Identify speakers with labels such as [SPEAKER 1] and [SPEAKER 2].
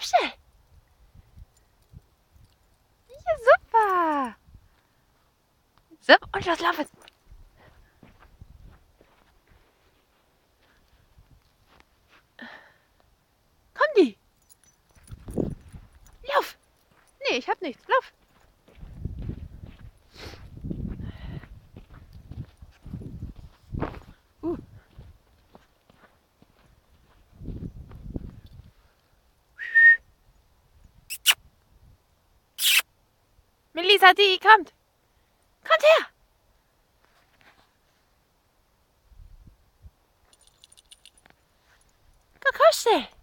[SPEAKER 1] schnell. Ja, super. So, und los, laufen. Komm die. Lauf. Nee, ich hab nichts. Lauf. Uh. Melissa, die kommt. Kommt her. Komm schnell.